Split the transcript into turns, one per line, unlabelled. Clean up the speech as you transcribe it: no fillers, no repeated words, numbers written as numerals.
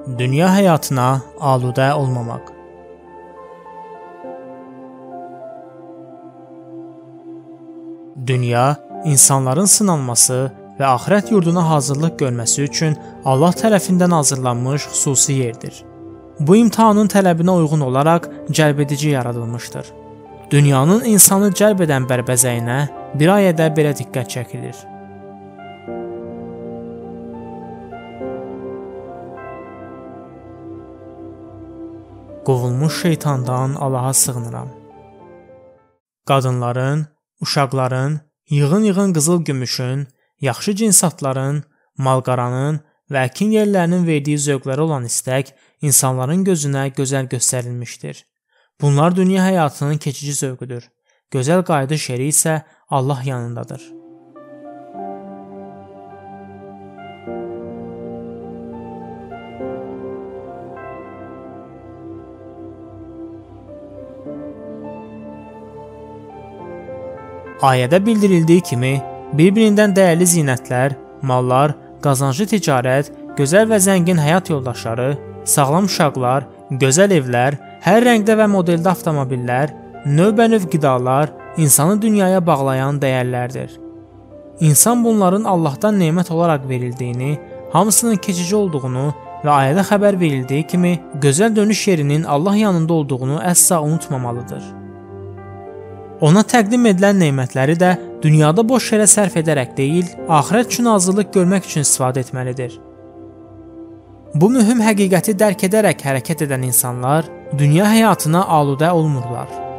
Dünya həyatına aludə olmamaq. Dünya, insanların sınanması və axirət yurduna hazırlıq görməsi üçün Allah tərəfindən hazırlanmış xüsusi yerdir. Bu imtahanın tələbinə uyğun olaraq cəlbedici yaradılmışdır. Dünyanın insanı cəlb edən bərbəzəyinə bir ayədə belə diqqət çəkilir. Qovulmuş şeytandan Allaha sığınıram. Qadınların, uşaqların, yığın-yığın qızıl-gümüşün, yaxşı cinsatların, mal-qaranın və əkin yerlərinin verdiyi zövqlərə olan istək insanların gözünə gözəl göstərilmişdir. Bunlar dünya həyatının keçici zövqüdür. Gözəl qayıdış yeri isə Allah yanındadır. Ayədə bildirildiyi kimi, bir-birindən dəyərli zinətlər, mallar, qazanclı ticarət, gözəl və zəngin həyat yoldaşları, sağlam uşaqlar, gözəl evlər, hər rəngdə və modeldə avtomobillər, növbənöv qidalar insanı dünyaya bağlayan dəyərlərdir. İnsan bunların Allahdan nemət olaraq verildiyini, hamısının keçici olduğunu və ayədə xəbər verildiyi kimi, gözəl dönüş yerinin Allah yanında olduğunu əsla unutmamalıdır. Ona təqdim edilən nemətləri də dünyada boş yerə sərf edərək deyil, axirət üçün hazırlıq görmək üçün istifadə etməlidir. Bu mühüm həqiqəti dərk edərək hərəkət edən insanlar dünya həyatına aludə olmurlar.